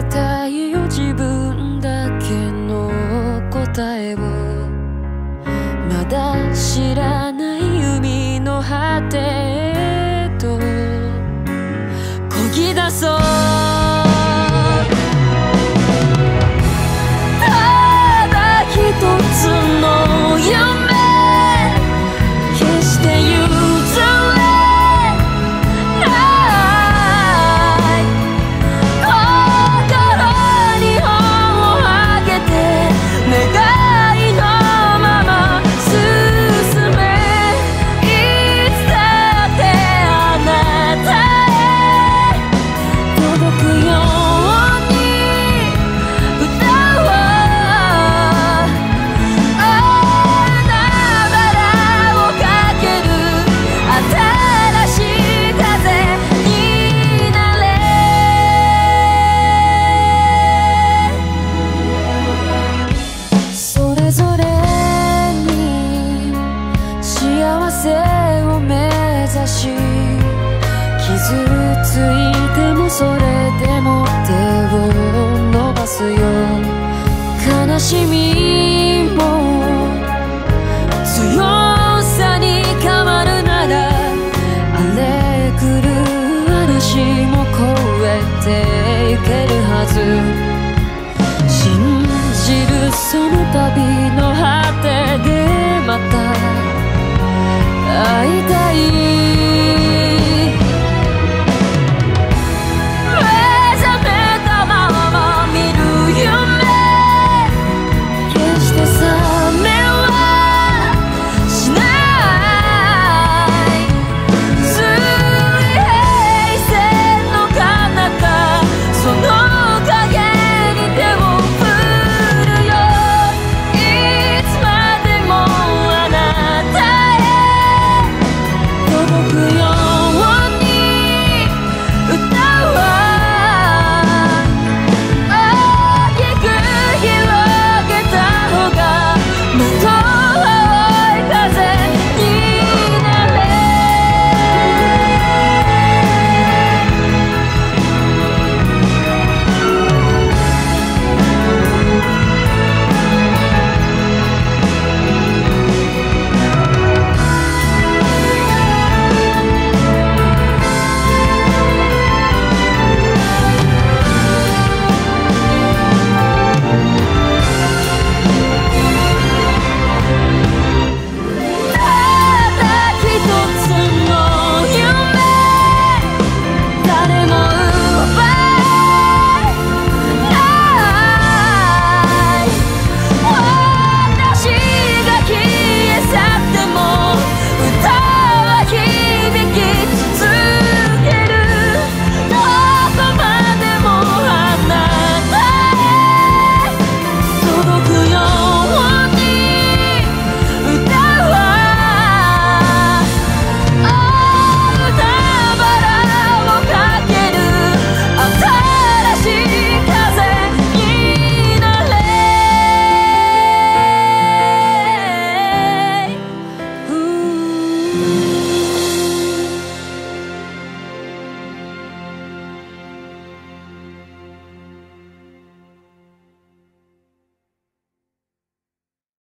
けたいよ自分だけの答えを。まだ知らない海の果てへと漕ぎ出そう。ただ一つの夢、決して譲れない心に本をあげて、願いのまま進め、いつだってあなたへ届くように歌おう。海原をかける新しい風になれ。それぞれに幸せを目指し、傷ついてもそれでも手を伸ばすよ。悲しみも強さに変わるなら、荒れ狂う嵐も越えていけるはず。信じるその旅の果てでまた会いたい。